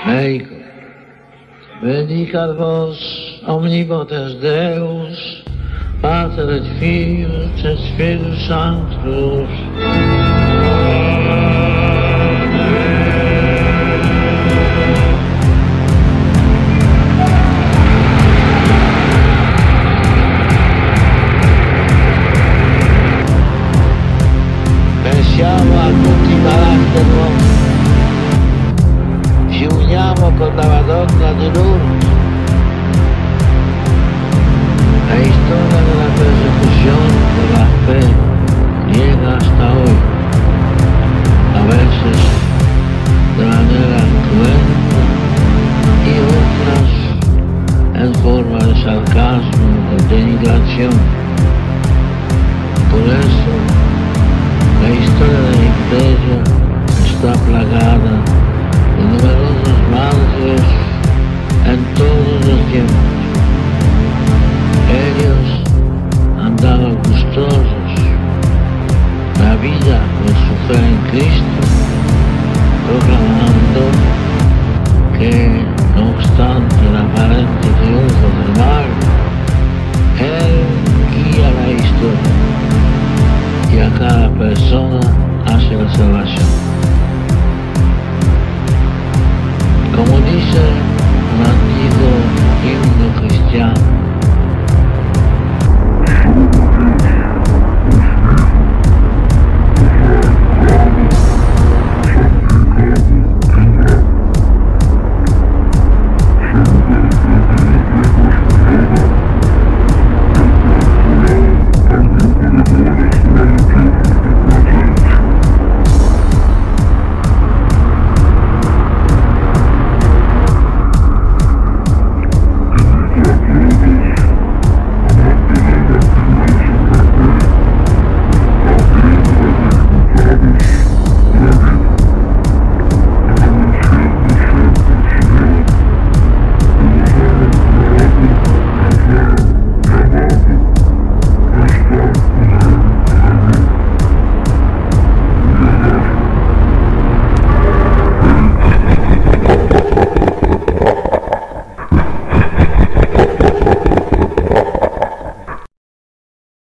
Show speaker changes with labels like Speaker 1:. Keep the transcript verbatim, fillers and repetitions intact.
Speaker 1: Médico, bendicat vos omnipotens Deus, Pater et Filius et Spiritus Sanctus. Pensiamo a tutti i malati dell'uomo, ci uniamo con la Madonna di Lourdes. La historia de la persecución de la fe llega hasta hoy, a veces de manera cruenta y otras en forma de sarcasmo o denigración. Por eso, la historia de la Iglesia está plagada de numerosos mártires en todos los tiempos. Ellos andaban gustosos la vida de su fe en Cristo, proclamando que, no obstante el aparente triunfo del mal, Él guía la historia y a cada persona hacia la salvación.